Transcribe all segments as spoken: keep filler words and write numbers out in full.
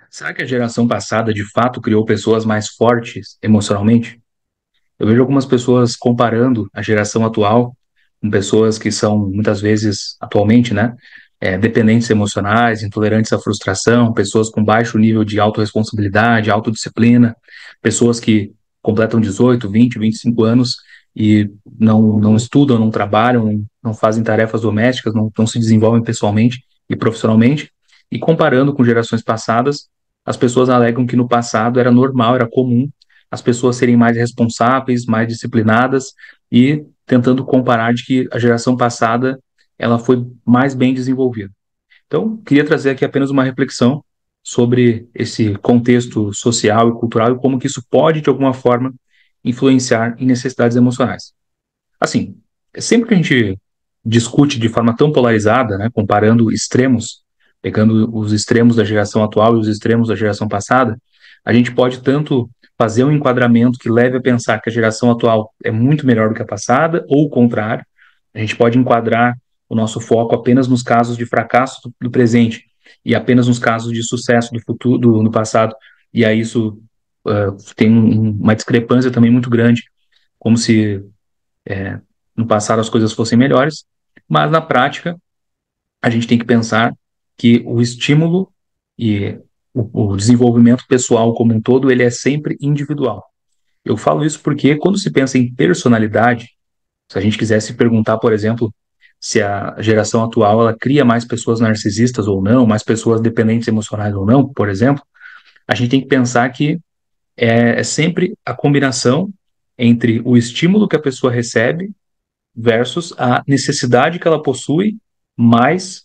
Será que a geração passada de fato criou pessoas mais fortes emocionalmente? Eu vejo algumas pessoas comparando a geração atual com pessoas que são muitas vezes, atualmente, né, eh, dependentes emocionais, intolerantes à frustração, pessoas com baixo nível de autorresponsabilidade, autodisciplina, pessoas que completam dezoito, vinte, vinte e cinco anos e não, não estudam, não trabalham, não, não fazem tarefas domésticas, não, não se desenvolvem pessoalmente e profissionalmente. E comparando com gerações passadas, as pessoas alegam que no passado era normal, era comum as pessoas serem mais responsáveis, mais disciplinadas e tentando comparar de que a geração passada ela foi mais bem desenvolvida. Então, queria trazer aqui apenas uma reflexão sobre esse contexto social e cultural e como que isso pode, de alguma forma, influenciar em necessidades emocionais. Assim, sempre que a gente discute de forma tão polarizada, né, comparando extremos, pegando os extremos da geração atual e os extremos da geração passada, a gente pode tanto fazer um enquadramento que leve a pensar que a geração atual é muito melhor do que a passada, ou o contrário, a gente pode enquadrar o nosso foco apenas nos casos de fracasso do, do presente e apenas nos casos de sucesso do futuro, do, no passado, e aí isso uh, tem um, uma discrepância também muito grande, como se é, no passado as coisas fossem melhores, mas na prática a gente tem que pensar que o estímulo e o, o desenvolvimento pessoal como um todo, ele é sempre individual. Eu falo isso porque quando se pensa em personalidade, se a gente quisesse perguntar, por exemplo, se a geração atual ela cria mais pessoas narcisistas ou não, mais pessoas dependentes emocionais ou não, por exemplo, a gente tem que pensar que é, é sempre a combinação entre o estímulo que a pessoa recebe versus a necessidade que ela possui, mais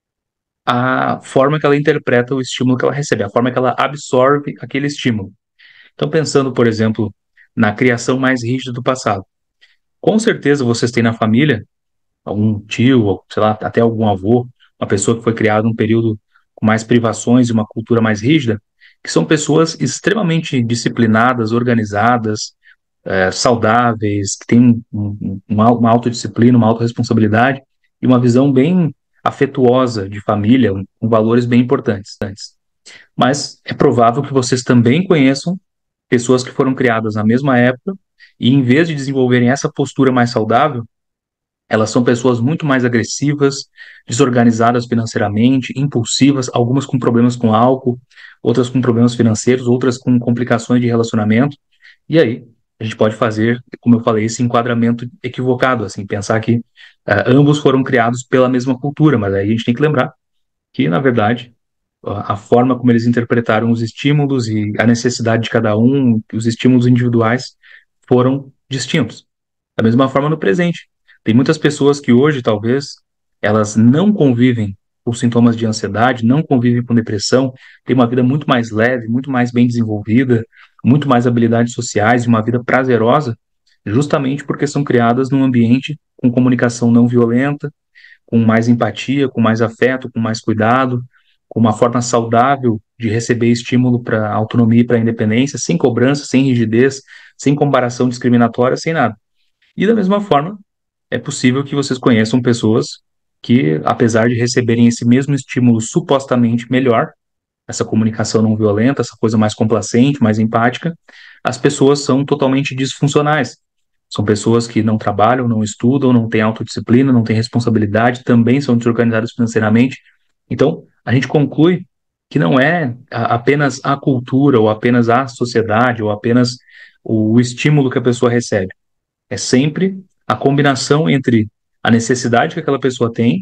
a forma que ela interpreta o estímulo que ela recebe, a forma que ela absorve aquele estímulo. Então, pensando, por exemplo, na criação mais rígida do passado. Com certeza vocês têm na família algum tio, ou, sei lá, até algum avô, uma pessoa que foi criada num período com mais privações e uma cultura mais rígida, que são pessoas extremamente disciplinadas, organizadas, é, saudáveis, que têm um, um, uma, uma autodisciplina, uma autorresponsabilidade e uma visão bem afetuosa de família, um, com valores bem importantes. Mas é provável que vocês também conheçam pessoas que foram criadas na mesma época e, em vez de desenvolverem essa postura mais saudável, elas são pessoas muito mais agressivas, desorganizadas financeiramente, impulsivas, algumas com problemas com álcool, outras com problemas financeiros, outras com complicações de relacionamento. E aí, a gente pode fazer, como eu falei, esse enquadramento equivocado, assim, pensar que uh, ambos foram criados pela mesma cultura, mas aí a gente tem que lembrar que, na verdade, a forma como eles interpretaram os estímulos e a necessidade de cada um, os estímulos individuais foram distintos. Da mesma forma no presente. Tem muitas pessoas que hoje, talvez, elas não convivem com sintomas de ansiedade, não convivem com depressão, têm uma vida muito mais leve, muito mais bem desenvolvida, muito mais habilidades sociais e uma vida prazerosa, justamente porque são criadas num ambiente com comunicação não violenta, com mais empatia, com mais afeto, com mais cuidado, com uma forma saudável de receber estímulo para autonomia e para independência, sem cobrança, sem rigidez, sem comparação discriminatória, sem nada. E da mesma forma, é possível que vocês conheçam pessoas que, apesar de receberem esse mesmo estímulo supostamente melhor, essa comunicação não violenta, essa coisa mais complacente, mais empática, as pessoas são totalmente disfuncionais. São pessoas que não trabalham, não estudam, não têm autodisciplina, não têm responsabilidade, também são desorganizadas financeiramente. Então, a gente conclui que não é a- apenas a cultura, ou apenas a sociedade, ou apenas o estímulo que a pessoa recebe. É sempre a combinação entre a necessidade que aquela pessoa tem,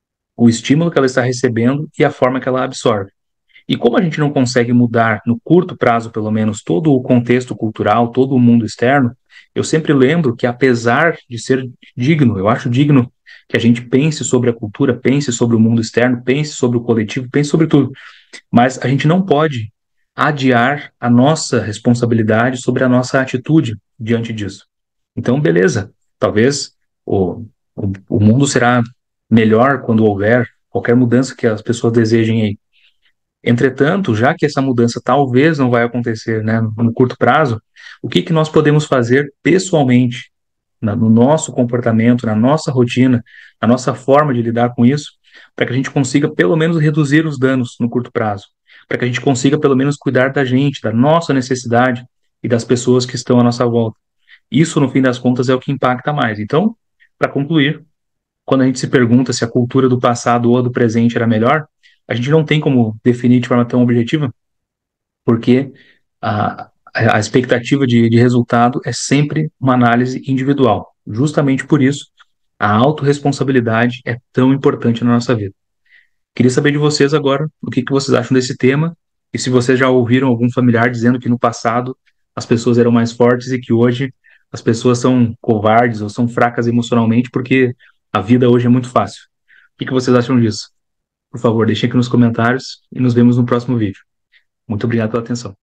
o estímulo que ela está recebendo e a forma que ela absorve. E como a gente não consegue mudar, no curto prazo pelo menos, todo o contexto cultural, todo o mundo externo, eu sempre lembro que, apesar de ser digno, eu acho digno que a gente pense sobre a cultura, pense sobre o mundo externo, pense sobre o coletivo, pense sobre tudo, mas a gente não pode adiar a nossa responsabilidade sobre a nossa atitude diante disso. Então, beleza, talvez o, o, o mundo será melhor quando houver qualquer mudança que as pessoas desejem aí. Entretanto, já que essa mudança talvez não vai acontecer, né, no curto prazo, o que que nós podemos fazer pessoalmente, na- no nosso comportamento, na nossa rotina, na nossa forma de lidar com isso, para que a gente consiga pelo menos reduzir os danos no curto prazo? para que a gente consiga pelo menos cuidar da gente, da nossa necessidade e das pessoas que estão à nossa volta. Isso, no fim das contas, é o que impacta mais. Então, para concluir, quando a gente se pergunta se a cultura do passado ou a do presente era melhor, a gente não tem como definir de forma tão objetiva, porque a, a expectativa de, de resultado é sempre uma análise individual. Justamente por isso, a autorresponsabilidade é tão importante na nossa vida. Queria saber de vocês agora o que, que vocês acham desse tema e se vocês já ouviram algum familiar dizendo que no passado as pessoas eram mais fortes e que hoje as pessoas são covardes ou são fracas emocionalmente porque a vida hoje é muito fácil. O que, que vocês acham disso? Por favor, deixem aqui nos comentários e nos vemos no próximo vídeo. Muito obrigado pela atenção.